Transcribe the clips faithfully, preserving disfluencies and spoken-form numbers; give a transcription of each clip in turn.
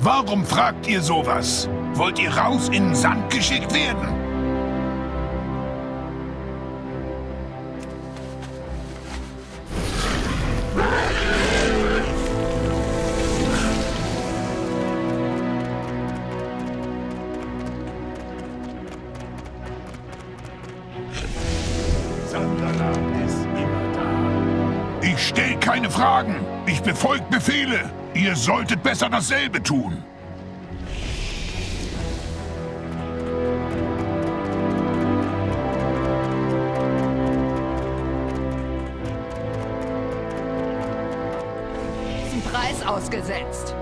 Warum fragt ihr sowas? Wollt ihr raus in den Sand geschickt werden? Ich stelle keine Fragen. Ich befolge Befehle. Ihr solltet besser dasselbe tun. Diesen Preis ausgesetzt.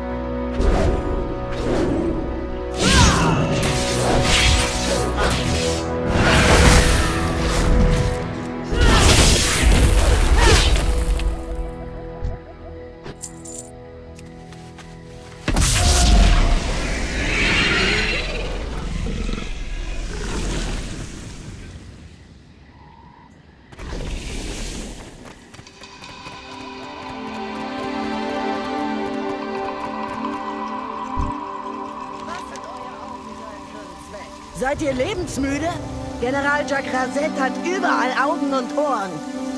Seid ihr lebensmüde? General Jakrazet hat überall Augen und Ohren.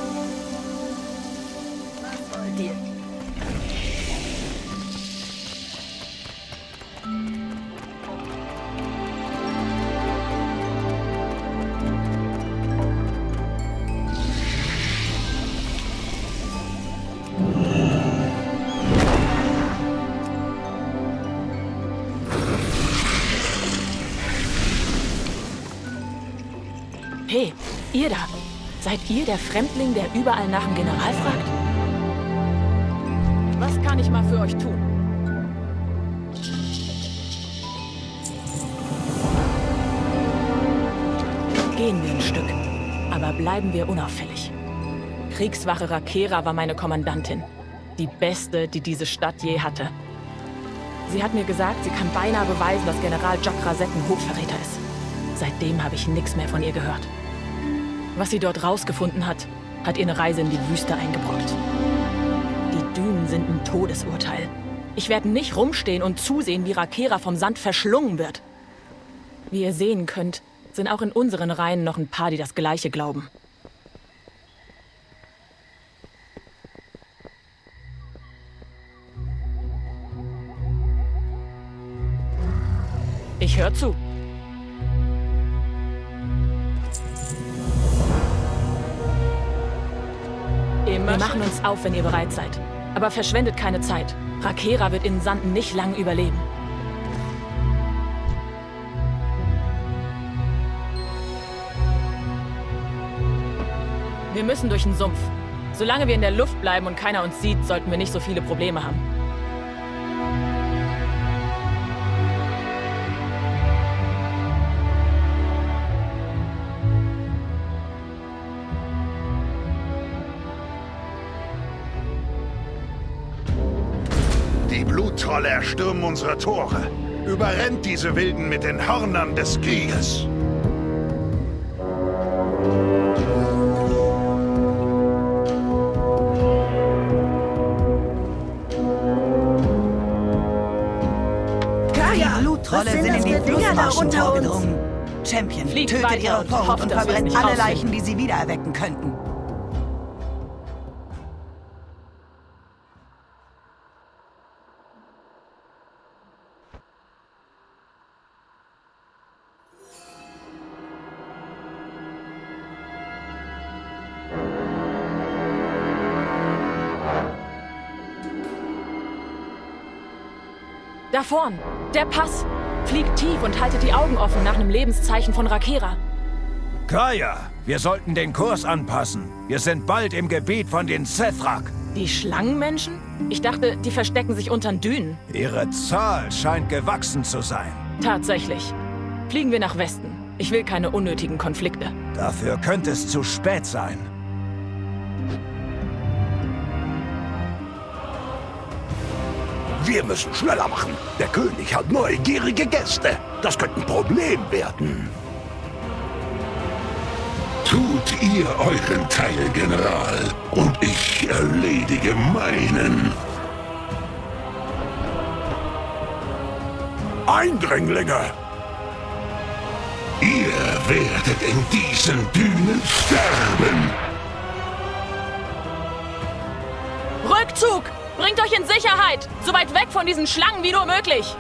Was wollt ihr? Hey, ihr da! Seid ihr der Fremdling, der überall nach dem General fragt? Was kann ich mal für euch tun? Gehen wir ein Stück, aber bleiben wir unauffällig. Kriegswache Rakera war meine Kommandantin. Die beste, die diese Stadt je hatte. Sie hat mir gesagt, sie kann beinahe beweisen, dass General Jakrazet ein Hochverräter ist. Seitdem habe ich nichts mehr von ihr gehört. Was sie dort rausgefunden hat, hat ihr eine Reise in die Wüste eingebrockt. Die Dünen sind ein Todesurteil. Ich werde nicht rumstehen und zusehen, wie Rakera vom Sand verschlungen wird. Wie ihr sehen könnt, sind auch in unseren Reihen noch ein paar, die das Gleiche glauben. Ich höre zu. Wir machen uns auf, wenn ihr bereit seid. Aber verschwendet keine Zeit. Rakera wird in Sand nicht lang überleben. Wir müssen durch den Sumpf. Solange wir in der Luft bleiben und keiner uns sieht, sollten wir nicht so viele Probleme haben. Die Bluttrolle erstürmen unsere Tore. Überrennt diese Wilden mit den Hörnern des Krieges. Kaya, Die Bluttrolle sind in die Blutmaschen vorgedrungen. Champion, Fliegt tötet weiter ihre und Punkt hofft, und dass wir es verbrennt nicht alle rausfinden. Leichen, die sie wiedererwecken könnten. Da vorn, der Pass. Fliegt tief und haltet die Augen offen nach einem Lebenszeichen von Rakera. Kaya, wir sollten den Kurs anpassen. Wir sind bald im Gebiet von den Sethrak. Die Schlangenmenschen? Ich dachte, die verstecken sich unter den Dünen. Ihre Zahl scheint gewachsen zu sein. Tatsächlich. Fliegen wir nach Westen. Ich will keine unnötigen Konflikte. Dafür könnte es zu spät sein. Wir müssen schneller machen. Der König hat neugierige Gäste. Das könnte ein Problem werden. Tut ihr euren Teil, General, und ich erledige meinen. Eindringlinge! Ihr werdet in diesen Dünen sterben! Rückzug! Bringt euch in Sicherheit! So weit weg von diesen Schlangen wie nur möglich!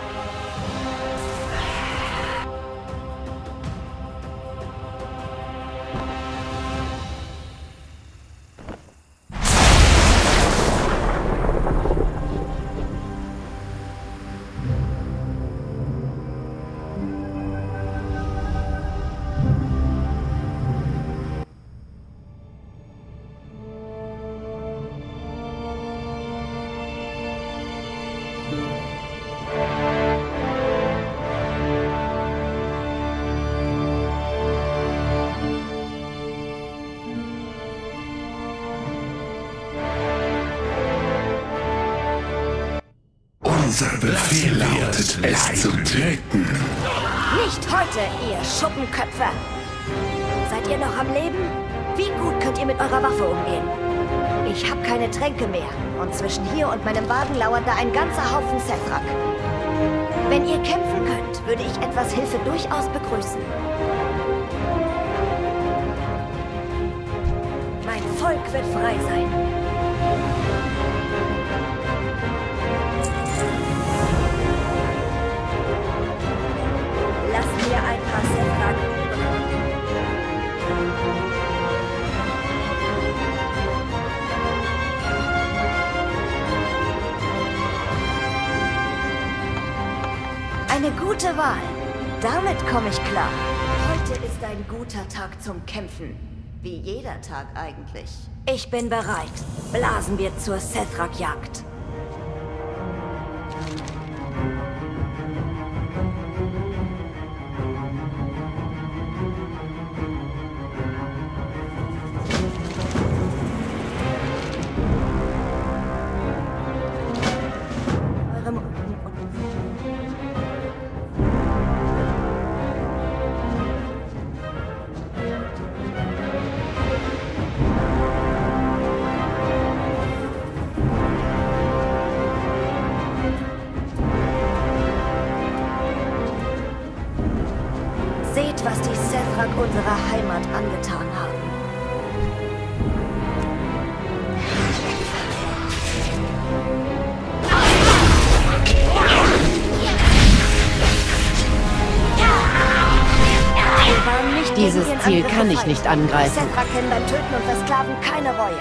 Unser Befehl lautet, es zu töten. Nicht heute, ihr Schuppenköpfe! Seid ihr noch am Leben? Wie gut könnt ihr mit eurer Waffe umgehen? Ich habe keine Tränke mehr und zwischen hier und meinem Wagen lauert da ein ganzer Haufen Sethrak. Wenn ihr kämpfen könnt, würde ich etwas Hilfe durchaus begrüßen. Mein Volk wird frei sein. Lassen wir ein paar Sethrak Eine gute Wahl. Damit komme ich klar. Heute ist ein guter Tag zum Kämpfen. Wie jeder Tag eigentlich. Ich bin bereit. Blasen wir zur Sethrak-Jagd. Seht, was die Sethrak unserer Heimat angetan haben. Dieses Ziel kann ich nicht angreifen. Die Sethrak kennen beim Töten und Versklaven keine Reue.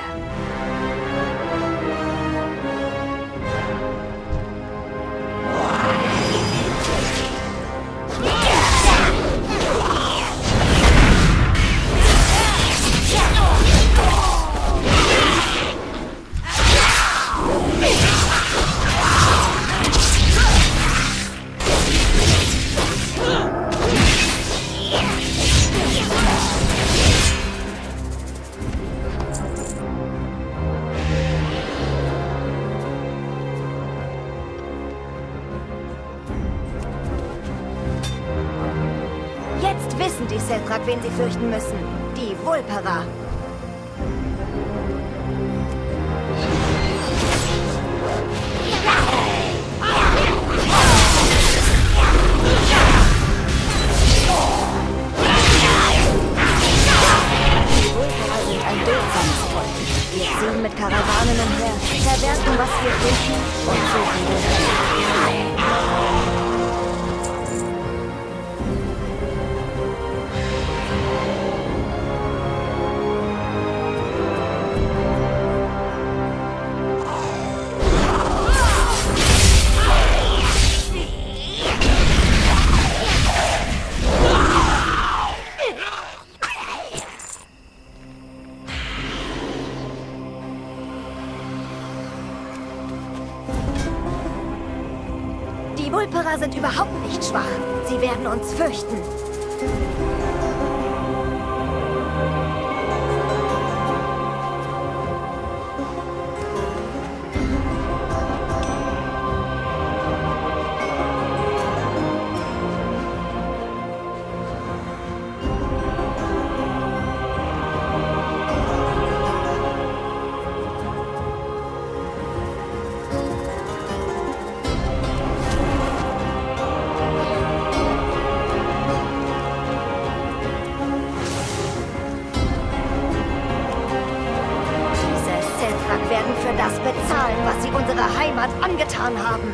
Jetzt wissen die Sethrak, wen sie fürchten müssen. Die Vulpera. Die Vulpera sind ein duldsames Volk. Wir ziehen mit Karawanen umher, verwerten, was wir finden und suchen den Die Vulpera sind überhaupt nicht schwach. Sie werden uns fürchten. Heimat angetan haben.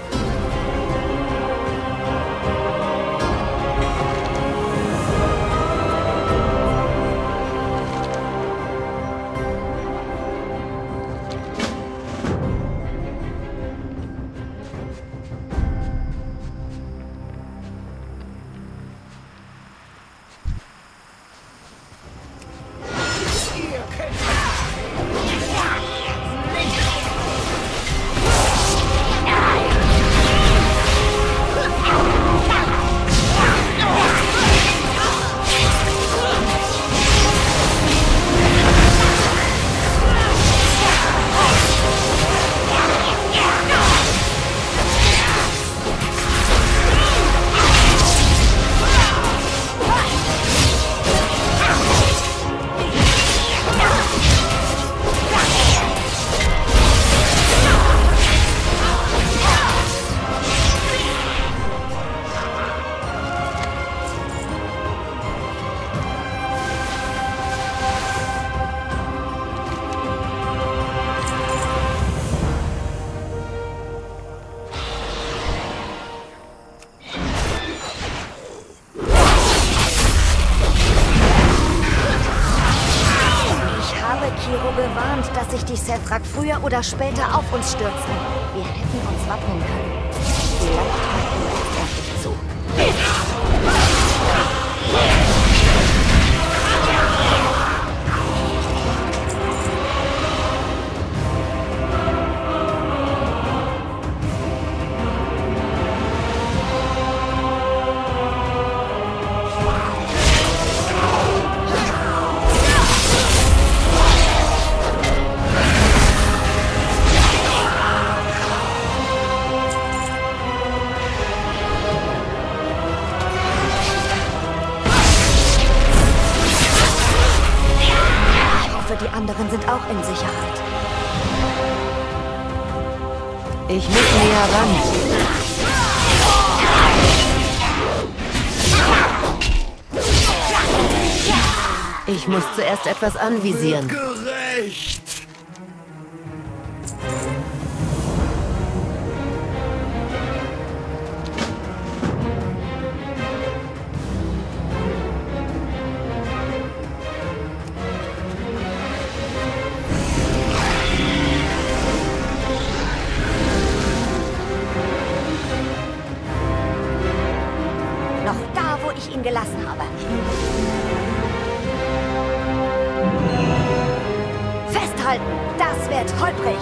Gewarnt, dass sich die Sethrak früher oder später auf uns stürzen. Wir hätten uns wappnen können. Vielleicht halten wir es endlich zu. Die anderen sind auch in Sicherheit. Ich muss näher ran. Ich muss zuerst etwas anvisieren. Gerecht! Ich ihn gelassen habe. Festhalten! Das wird holprig!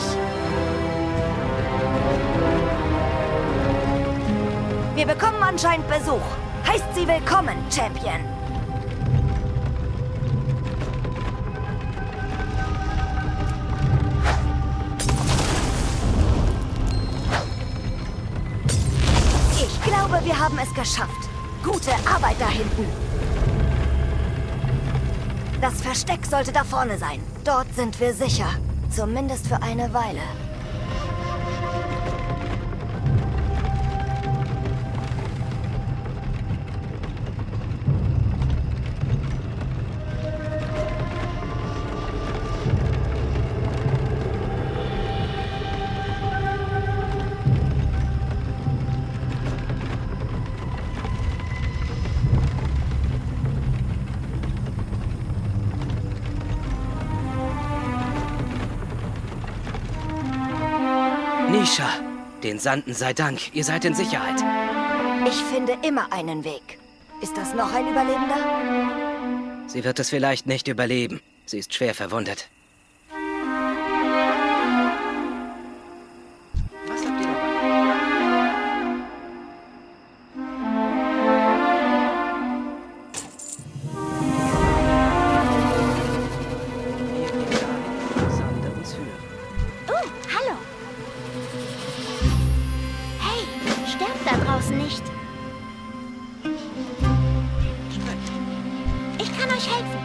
Wir bekommen anscheinend Besuch. Heißt sie willkommen, Champion! Ich glaube, wir haben es geschafft. Gute Arbeit da hinten. Das Versteck sollte da vorne sein. Dort sind wir sicher. Zumindest für eine Weile. Nisha, den Sanden sei Dank, ihr seid in Sicherheit. Ich finde immer einen Weg. Ist das noch ein Überlebender? Sie wird es vielleicht nicht überleben. Sie ist schwer verwundet. Was habt ihr Nicht. Ich kann euch helfen.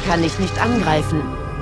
kann ich nicht angreifen.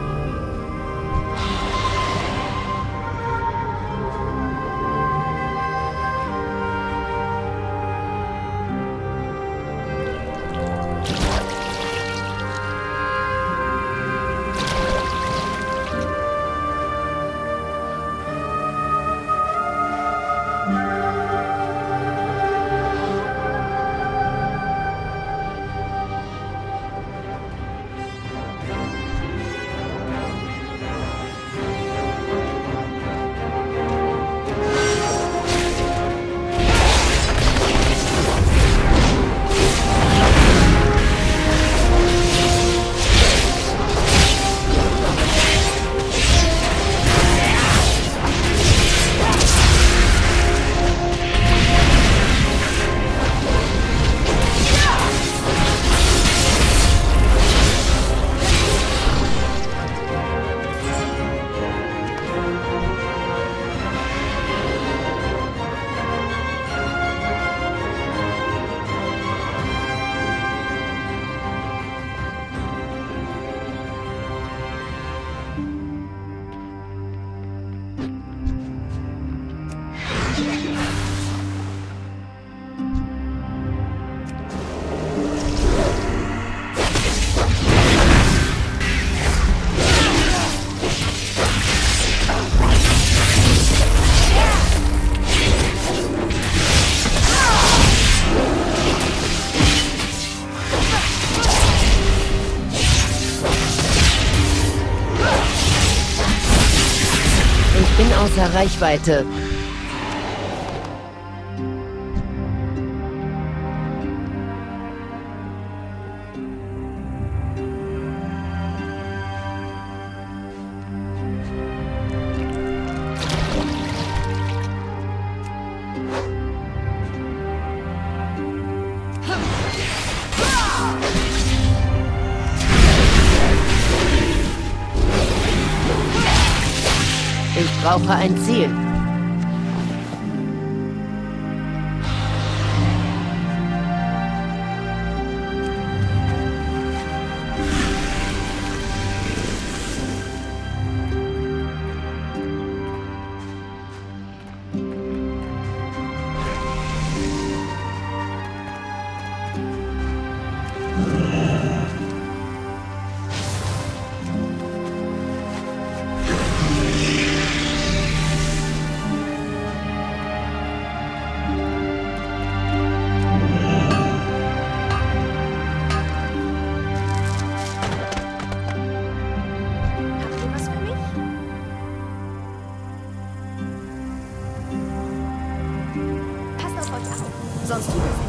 In außer Reichweite. Ich brauche ein Ziel. Sonst tut es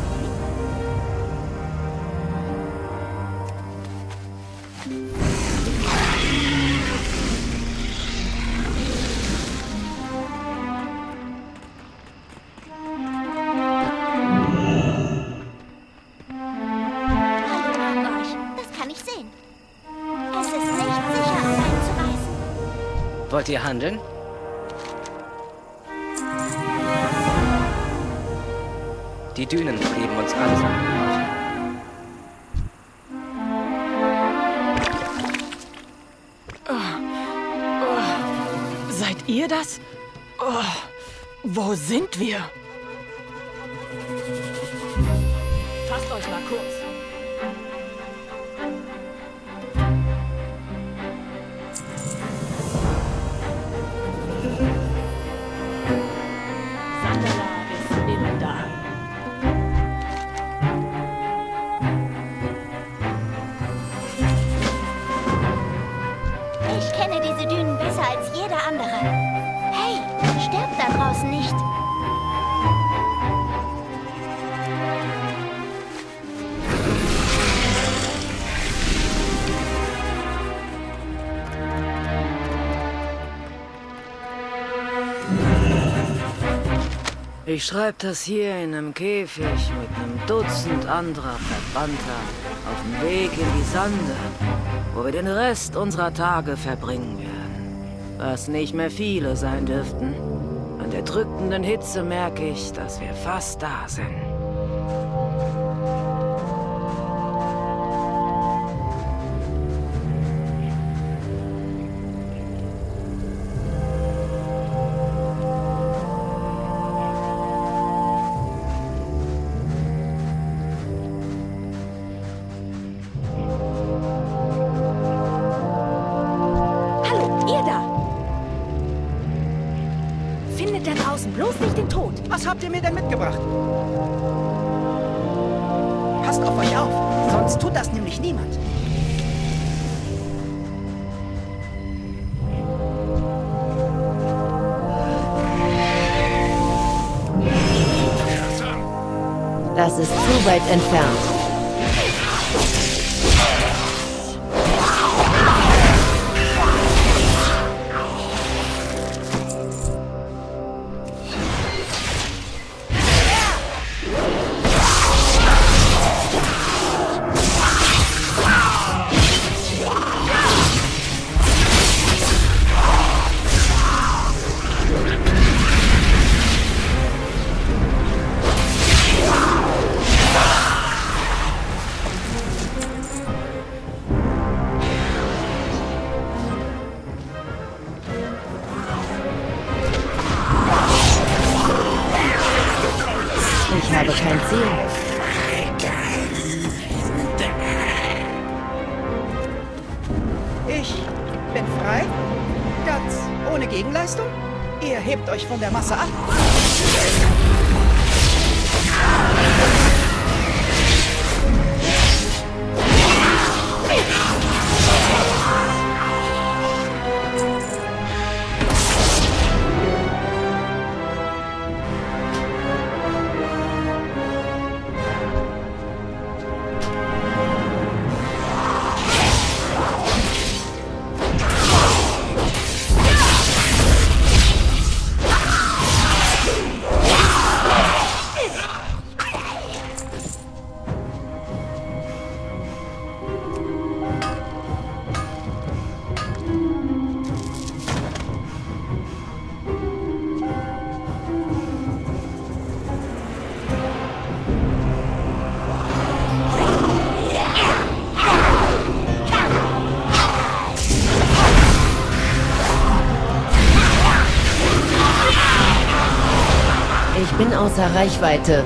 Das kann ich sehen. Es ist nicht sicher, allein zu reisen. Wollt ihr handeln? Die Dünen geben uns alles. Oh, oh. Seid ihr das? Oh, wo sind wir? Fasst euch mal kurz. Sandala ist immer da. Ich kenne diese Dünen besser als jeder andere. Hey, stirbt da draußen nicht. Ich schreibe das hier in einem Käfig mit einem Dutzend anderer Verbannter auf dem Weg in die Sande, wo wir den Rest unserer Tage verbringen werden. Was nicht mehr viele sein dürften. An der drückenden Hitze merke ich, dass wir fast da sind. findet da draußen, bloß nicht den Tod. Was habt ihr mir denn mitgebracht? Passt auf euch auf, sonst tut das nämlich niemand. Das ist zu weit entfernt. Ich habe kein Ziel. Ich bin frei, ganz ohne Gegenleistung. Ihr hebt euch von der Masse ab. Ich bin außer Reichweite.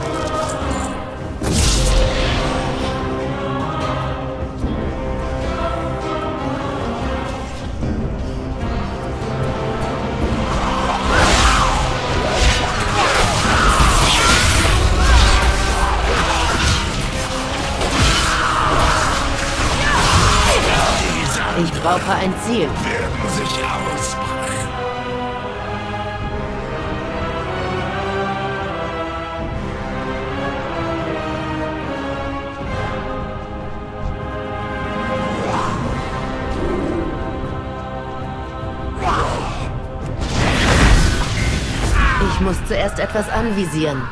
Ich brauche ein Ziel. Werden sich ausbreiten. Ich muss zuerst etwas anvisieren.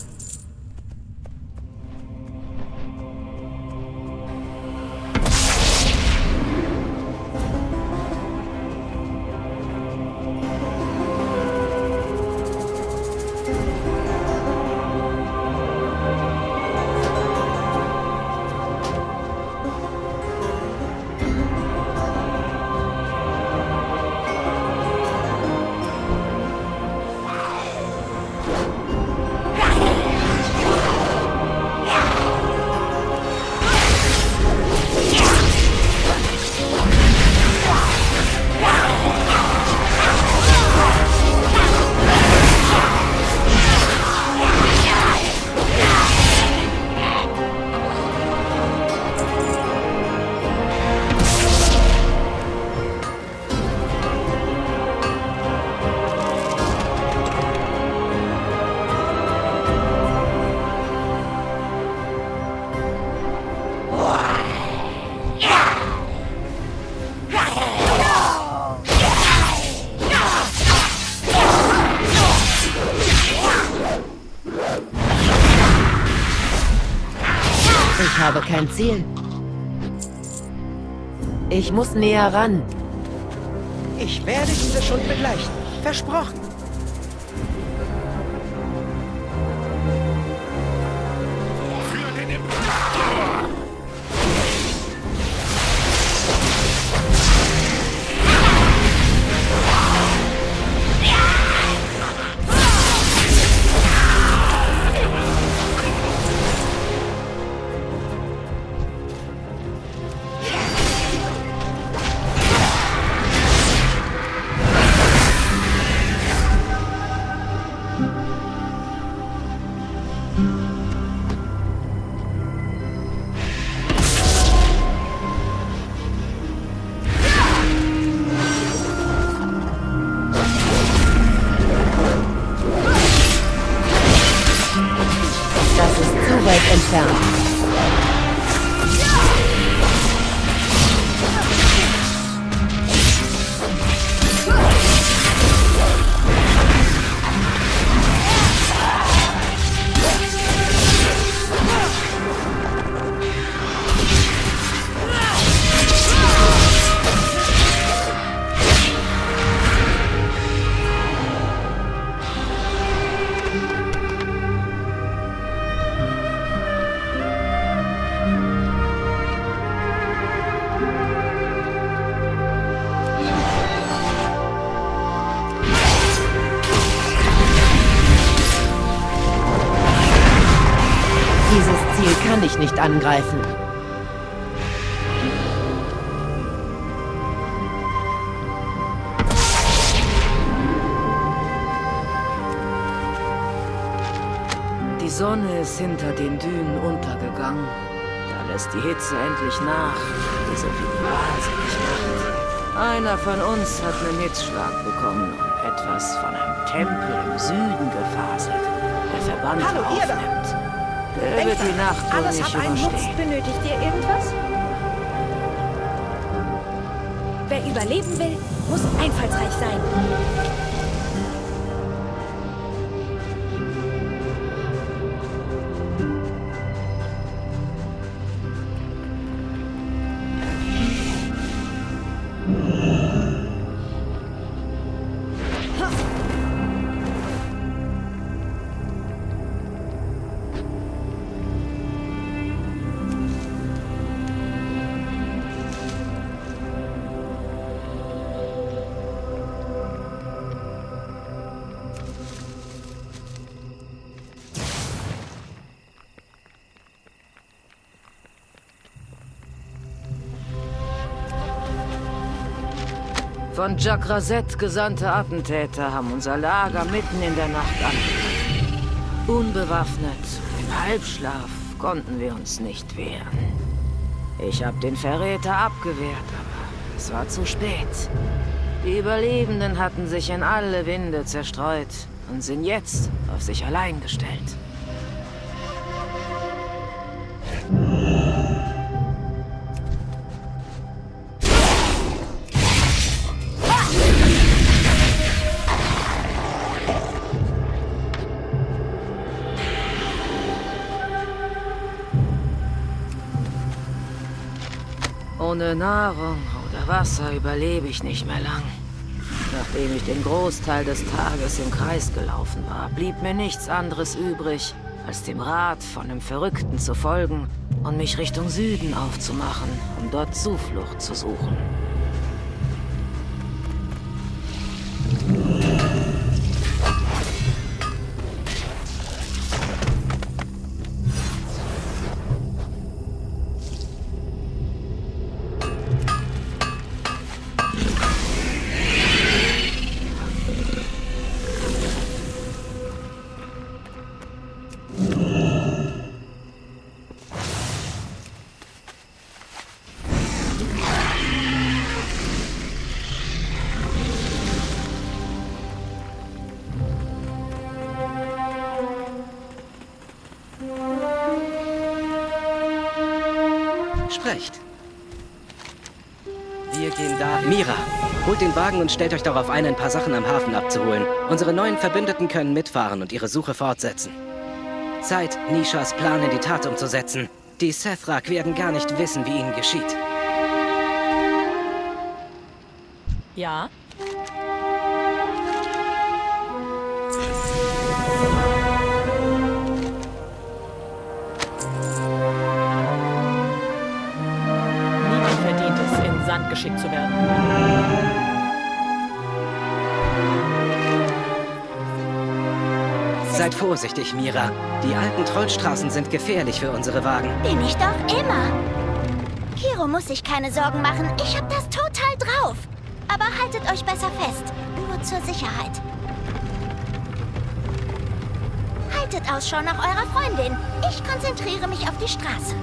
Ich habe kein Ziel. Ich muss näher ran. Ich werde diese Schuld begleichen. Versprochen. Für den Imperator! entfernt. Dieses Ziel kann ich nicht angreifen. Die Sonne ist hinter den Dünen untergegangen. Da lässt die Hitze endlich nach, die so viel wahnsinnig macht. Einer von uns hat einen Hitzschlag bekommen und etwas von einem Tempel im Süden gefaselt, der Verband Hallo, ihr da. aufnimmt. Der Denkt wird die dran, Nacht wohl alles nicht hat einen Nutz. überstehen. Benötigt ihr irgendwas? Wer überleben will, muss einfallsreich sein. Von Jakrazet gesandte Attentäter haben unser Lager mitten in der Nacht angegriffen. Unbewaffnet, im Halbschlaf konnten wir uns nicht wehren. Ich habe den Verräter abgewehrt, aber es war zu spät. Die Überlebenden hatten sich in alle Winde zerstreut und sind jetzt auf sich allein gestellt. Ohne Nahrung oder Wasser überlebe ich nicht mehr lang. Nachdem ich den Großteil des Tages im Kreis gelaufen war, blieb mir nichts anderes übrig, als dem Rat von dem Verrückten zu folgen und mich Richtung Süden aufzumachen, um dort Zuflucht zu suchen. Sprecht. Wir gehen da... Mira, holt den Wagen und stellt euch darauf ein, ein paar Sachen am Hafen abzuholen. Unsere neuen Verbündeten können mitfahren und ihre Suche fortsetzen. Zeit, Nishas Plan in die Tat umzusetzen. Die Sethrak werden gar nicht wissen, wie ihnen geschieht. Ja? Niemand verdient es, in Sand geschickt zu werden. Seid vorsichtig, Mira. Die alten Trollstraßen sind gefährlich für unsere Wagen. Bin ich doch immer. Kiro muss sich keine Sorgen machen. Ich hab das total drauf. Aber haltet euch besser fest. Nur zur Sicherheit. Haltet Ausschau nach eurer Freundin. Ich konzentriere mich auf die Straße.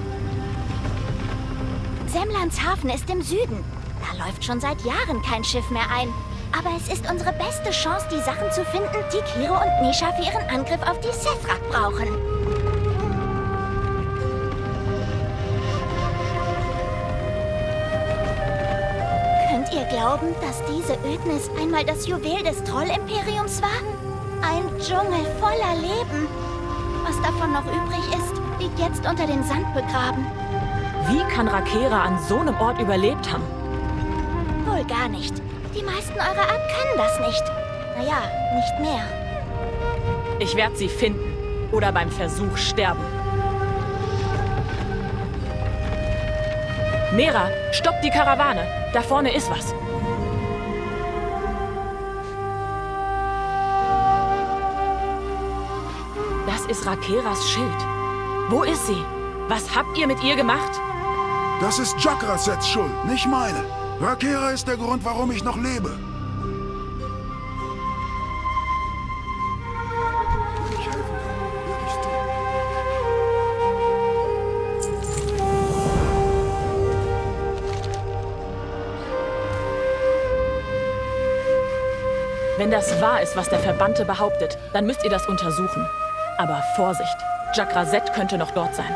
Semlans Hafen ist im Süden. Da läuft schon seit Jahren kein Schiff mehr ein. Aber es ist unsere beste Chance, die Sachen zu finden, die Kiro und Nisha für ihren Angriff auf die Sethrak brauchen. glauben, dass diese Ödnis einmal das Juwel des Trollimperiums war? Ein Dschungel voller Leben. Was davon noch übrig ist, liegt jetzt unter dem Sand begraben. Wie kann Rakera an so einem Ort überlebt haben? Wohl gar nicht. Die meisten eurer Art können das nicht. Naja, nicht mehr. Ich werde sie finden. Oder beim Versuch sterben. Mera, stopp die Karawane. Da vorne ist was. Das ist Rakeras Schild. Wo ist sie? Was habt ihr mit ihr gemacht? Das ist Jakrasets Schuld, nicht meine. Rakera ist der Grund, warum ich noch lebe. Wenn ich helfen kann, werde ich's tun. Wenn das wahr ist, was der Verbannte behauptet, dann müsst ihr das untersuchen. Aber Vorsicht, Jakraset könnte noch dort sein.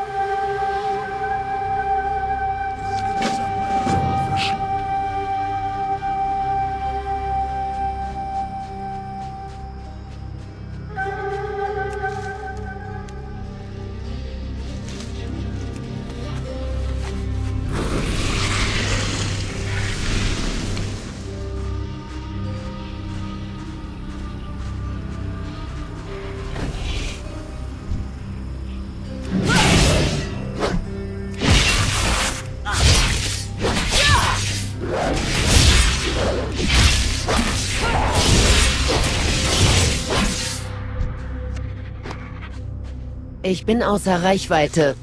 Ich bin außer Reichweite.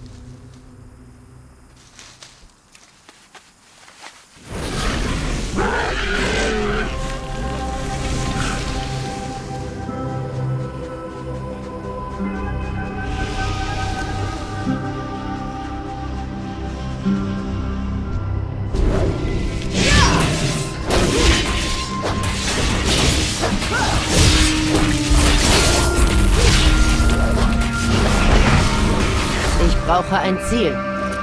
Ich brauche ein Ziel.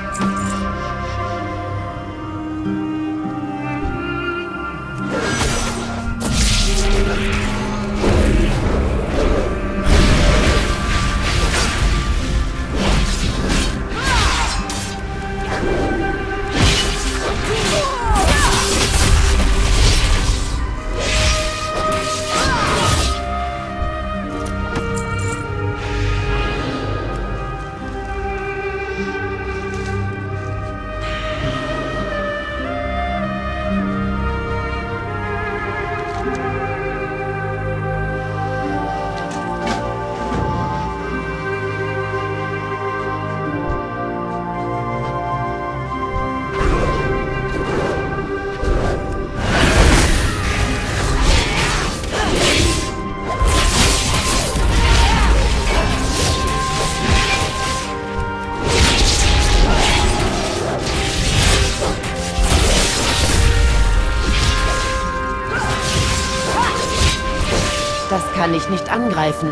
Das kann ich nicht angreifen.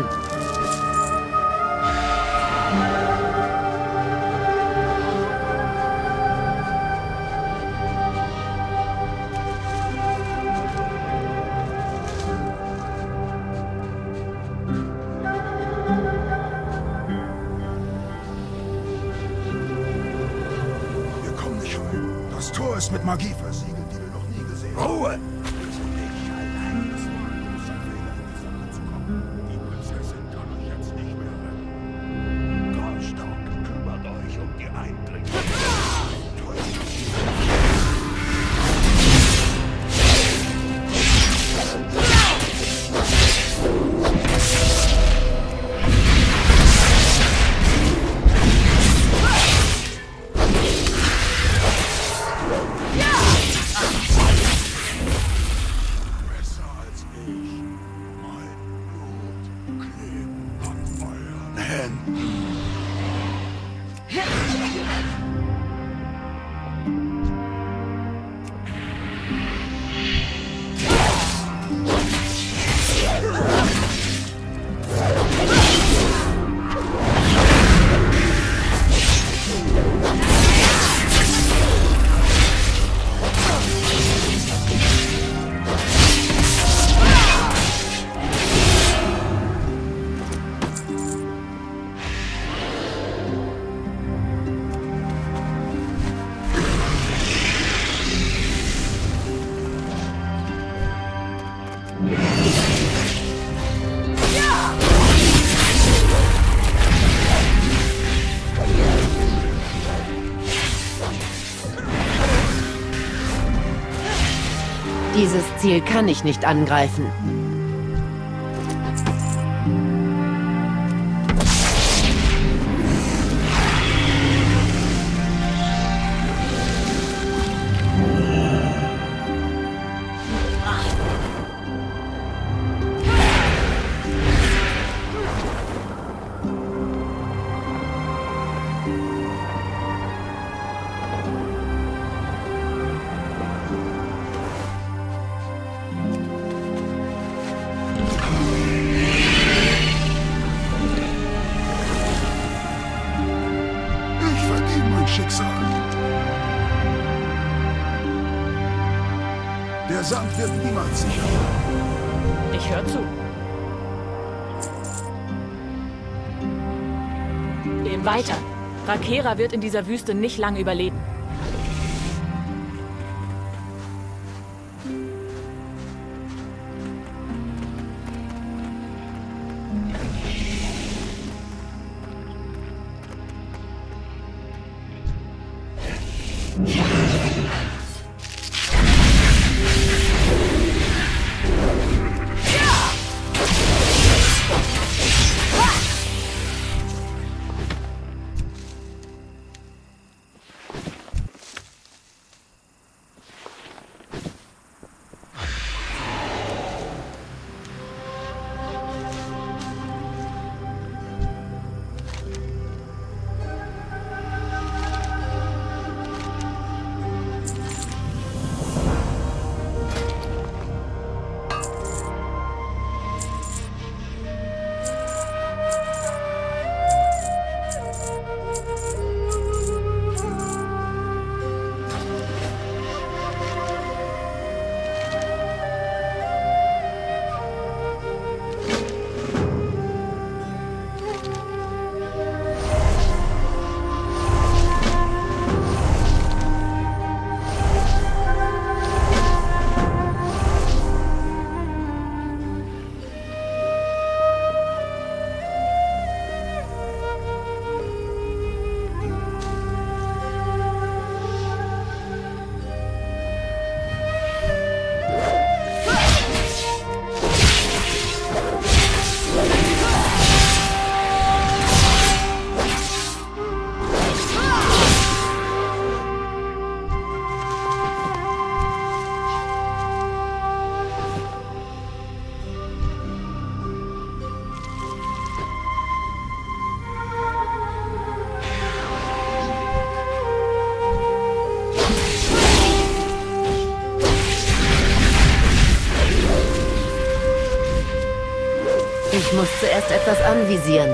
Wir kommen nicht rein. Das Tor ist mit Magie versiegelt, die wir noch nie gesehen haben. Ruhe! Das Ziel kann ich nicht angreifen. Der Sand wird niemals sicher. Ich höre zu. Weiter. Rakera wird in dieser Wüste nicht lange überleben. Ich muss zuerst etwas anvisieren.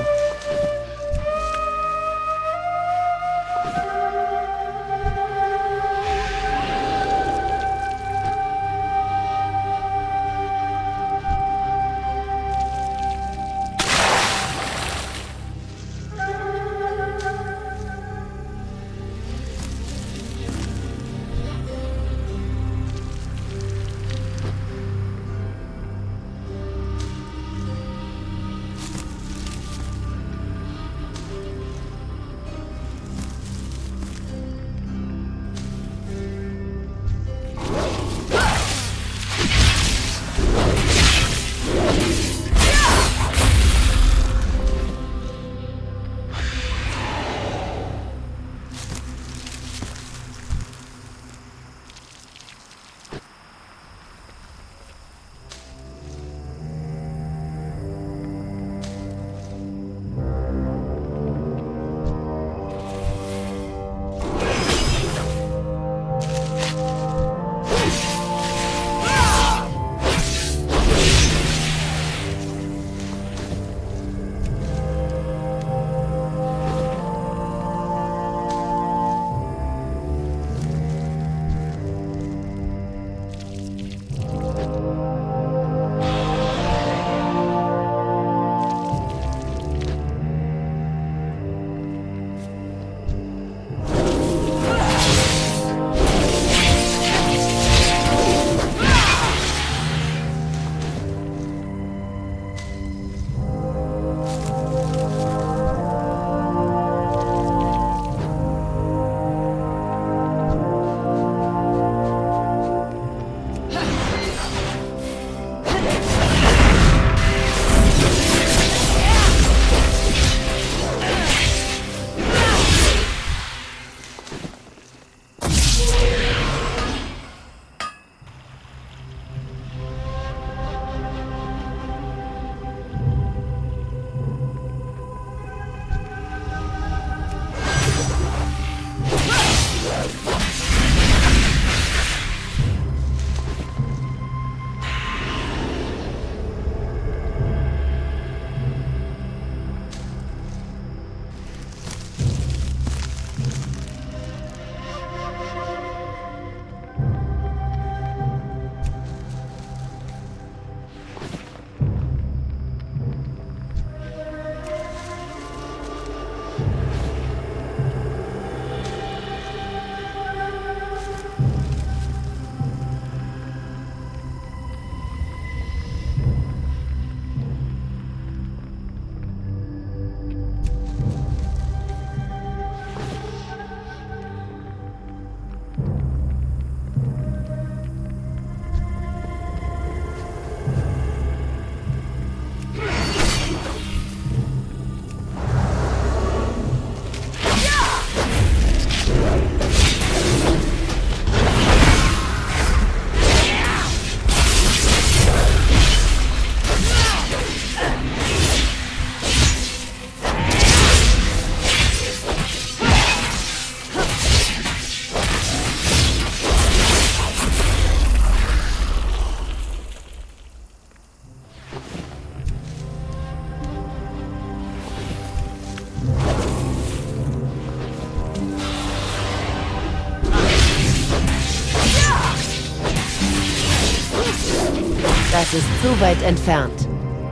Es ist zu weit entfernt.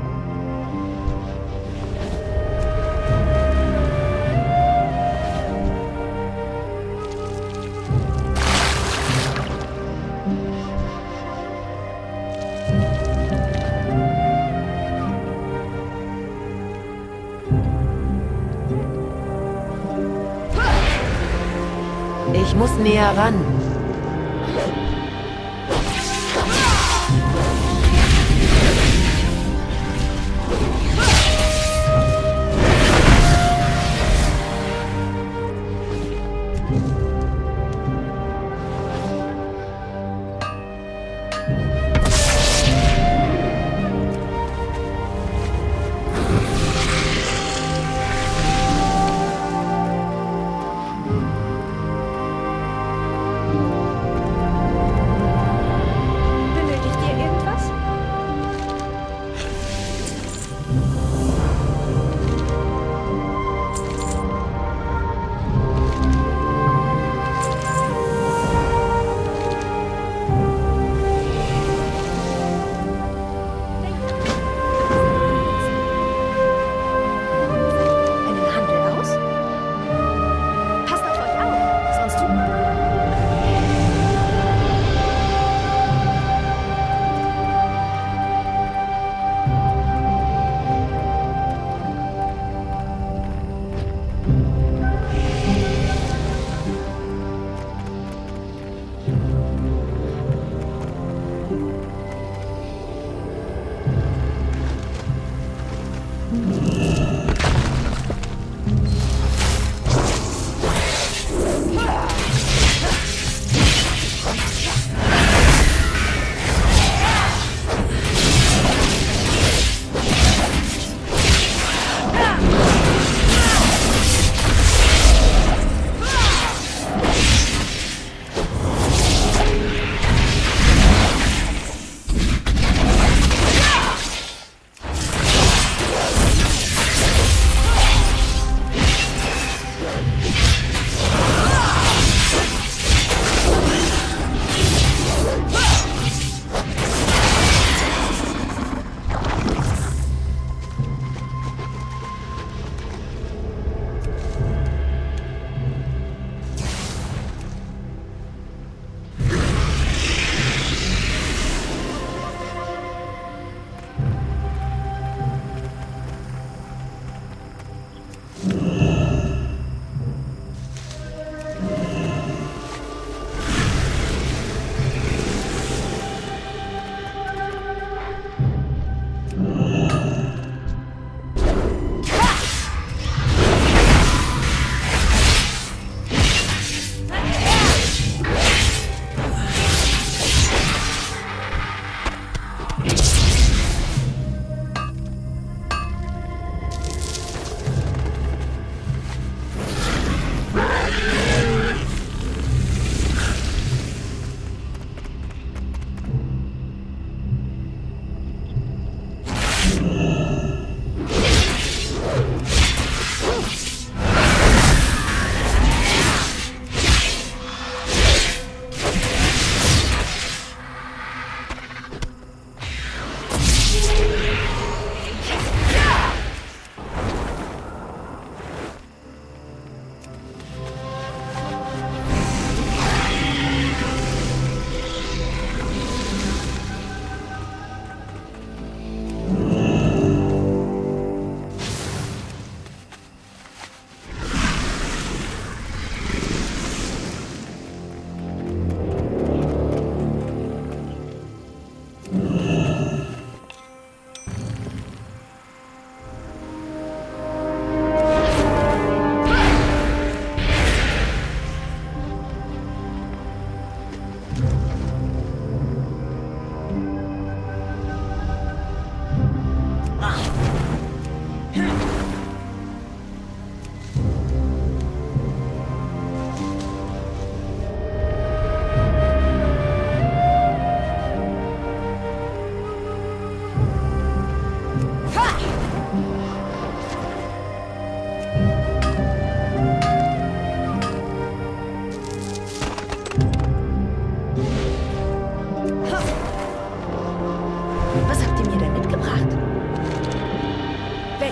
Ich muss näher ran.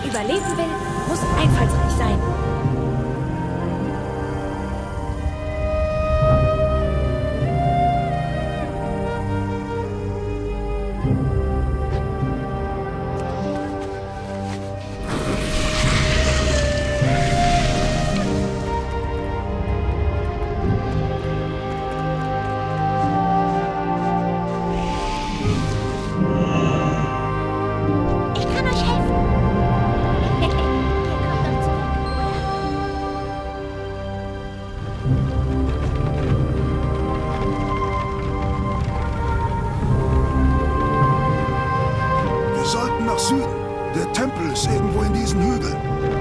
überleben will, muss einfallsreich sein. Der Tempel ist irgendwo in diesen Hügeln.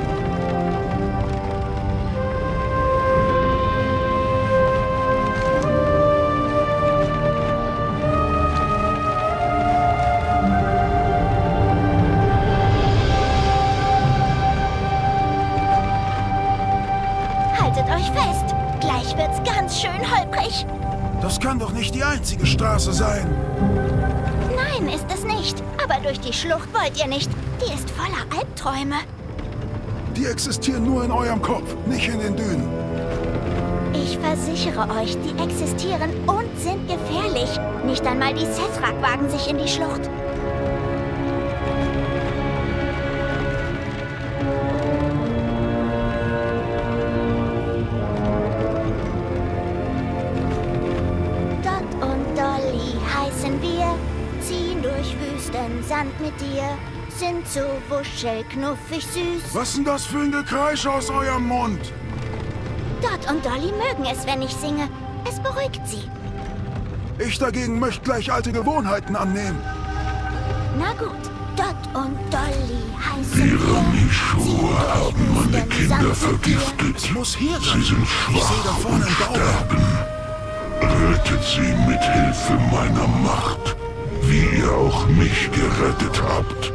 Haltet euch fest. Gleich wird's ganz schön holprig. Das kann doch nicht die einzige Straße sein. Nein, ist es nicht. Aber durch die Schlucht wollt ihr nicht. Die ist voller Albträume. Die existieren nur in eurem Kopf, nicht in den Dünen. Ich versichere euch, die existieren und sind gefährlich. Nicht einmal die Sethrak wagen sich in die Schlucht. Dot und Dolly heißen wir, ziehen durch Wüstensand mit dir. Sind so wuschelknuffig süß. Was ist denn das für ein Gekreisch aus eurem Mund? Dot und Dolly mögen es, wenn ich singe. Es beruhigt sie. Ich dagegen möchte gleich alte Gewohnheiten annehmen. Na gut, Dot und Dolly heißen wir. Die Schuhe haben meine Kinder vergiftet. Es muss hier sein. Sie sind schwach ich sehe da vorne einen Baum. Rettet sie mit Hilfe meiner Macht, wie ihr auch mich gerettet habt.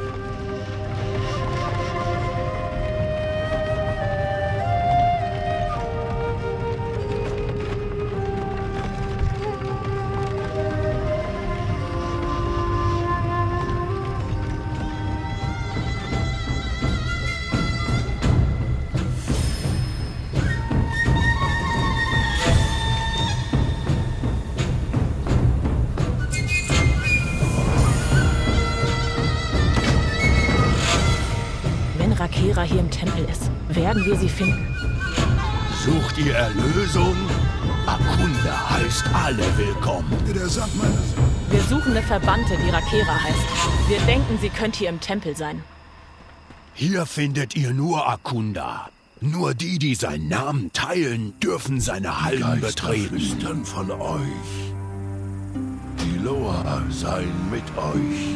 Rakera hier im Tempel ist, werden wir sie finden. Sucht ihr Erlösung? Akunda heißt alle willkommen. Der Sand meines... Wir suchen eine Verbannte, die Rakera heißt. Wir denken, sie könnte hier im Tempel sein. Hier findet ihr nur Akunda. Nur die, die seinen Namen teilen, dürfen seine Hallen betreten. Flüstern von euch. Die Loa seien mit euch.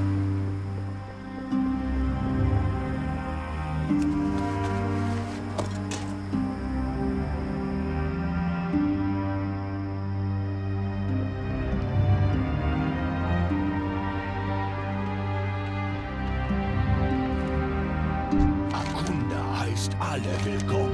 Alle willkommen.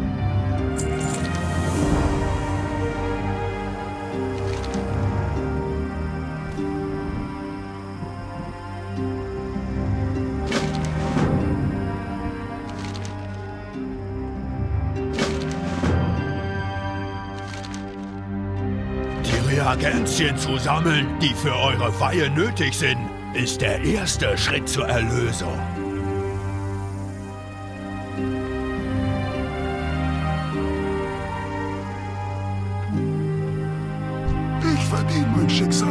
Die Reagenzien zu sammeln, die für eure Weihe nötig sind, ist der erste Schritt zur Erlösung. Ich verdiene mein Schicksal.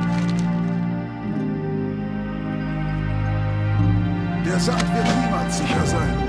Der Sand wird niemals sicher sein.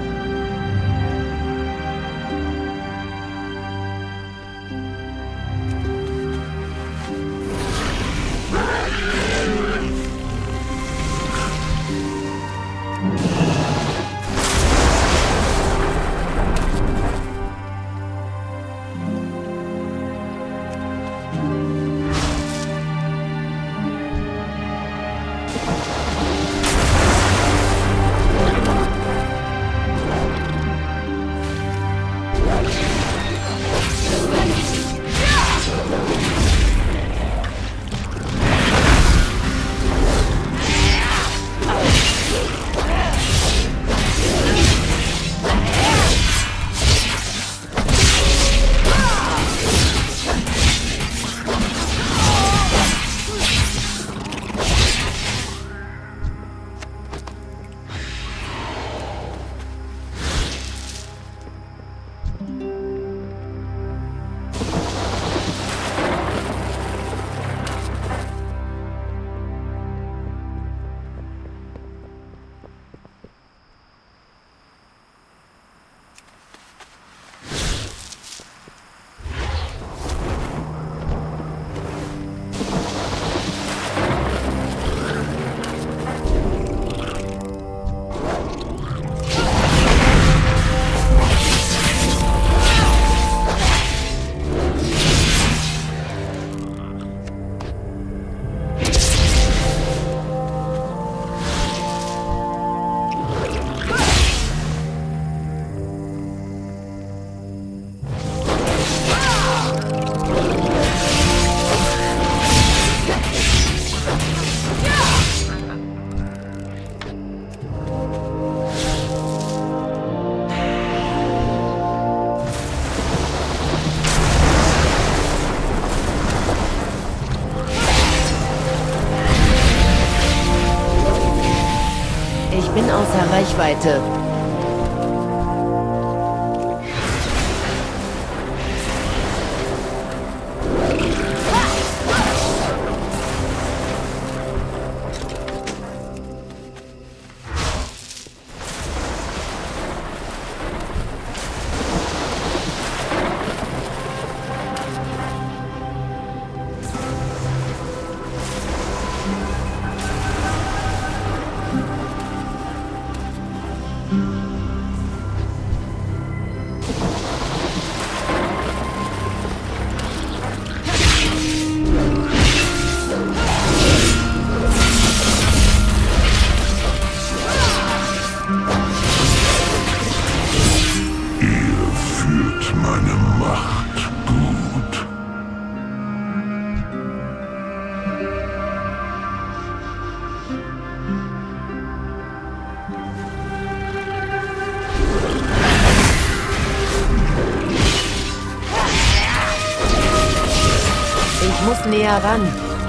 Reichweite. Ich muss näher ran.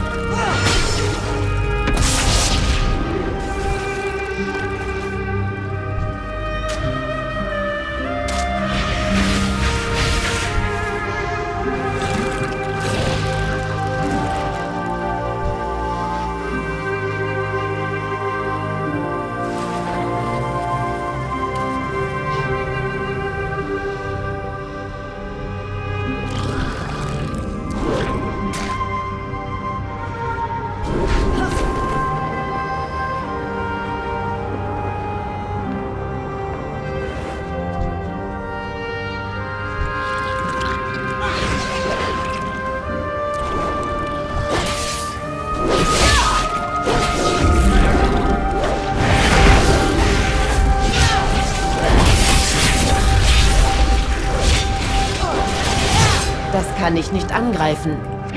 Das kann ich nicht angreifen.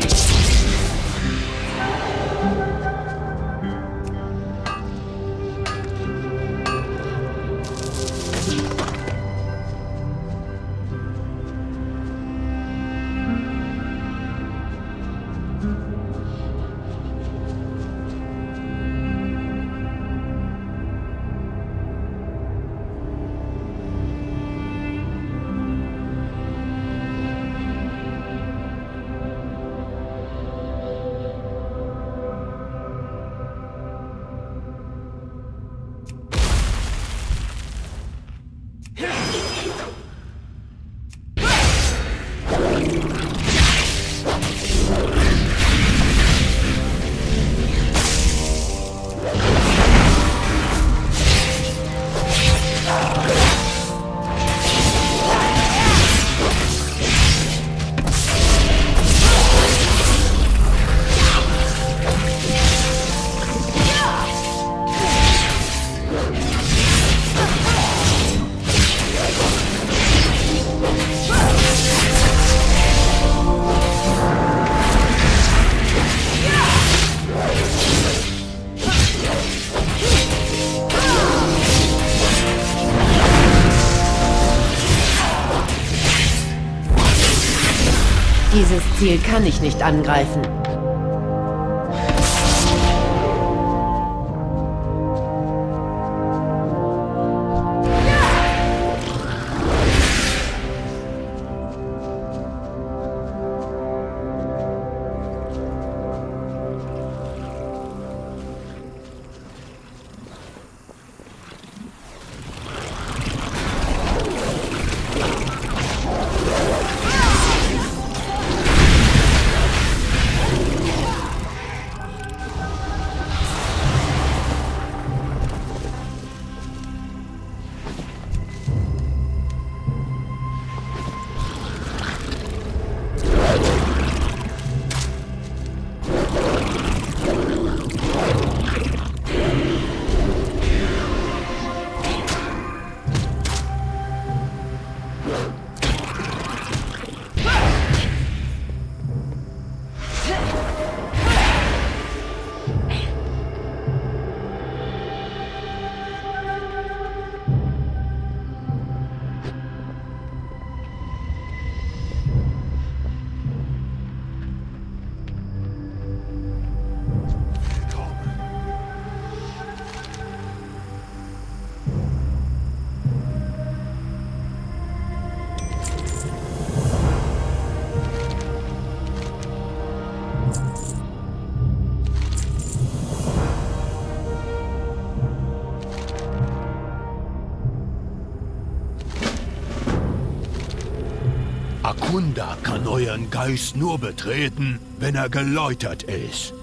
Dieses Ziel kann ich nicht angreifen. Akunda kann euren Geist nur betreten, wenn er geläutert ist.